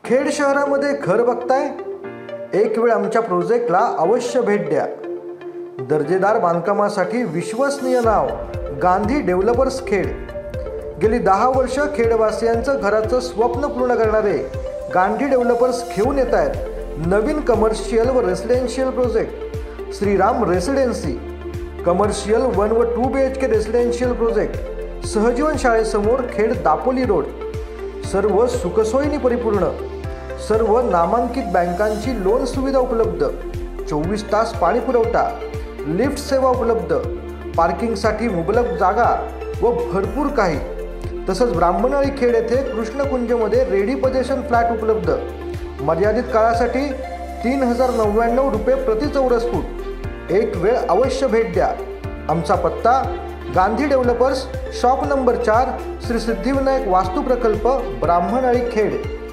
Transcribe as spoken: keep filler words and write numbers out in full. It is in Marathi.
खेड शहरामध्ये घर बघताय? एक वेळ आमच्या प्रोजेक्टला अवश्य भेट द्या। दर्जेदार बांधकामासाठी विश्वसनीय नाव गांधी डेव्हलपर्स खेड। गेली दहा वर्ष खेडवासियांचं घराचं स्वप्न पूर्ण करणारे गांधी डेव्हलपर्स घेऊन येत आहेत नवीन कमर्शियल व residential project. Shriram residency commercial one व two B H K residential project, Sahajeevan शाळेसमोर खेड दापोली रोड। सर्व सुखसोयींनी परिपूर्ण, सर्व नामांकित बँकांची लोन सुविधा उपलब्ध, चोवीस तास पाणी पुरवठा, लिफ्ट सेवा उपलब्ध, पार्किंगसाठी मुबलक जागा व भरपूर काही। तसंच ब्राह्मणळी खेड येथे कृष्णकुंजमध्ये रेडी पोझिशन फ्लॅट उपलब्ध। मर्यादित काळासाठी तीन हजार नव्याण्णव रुपये प्रति चौरस फूट। एक वेळ अवश्य भेट द्या। आमचा पत्ता गांधी डेव्हलपर्स, शॉप नंबर चार, श्री सिद्धिविनायक वास्तू प्रकल्प, ब्राह्मणळी खेड।